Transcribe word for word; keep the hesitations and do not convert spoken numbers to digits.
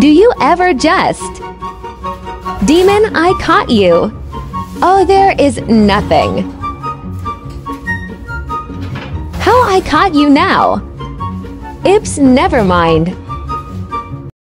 Do you ever jest? Demon, I caught you. Oh, there is nothing. How I caught you now? Ips, never mind.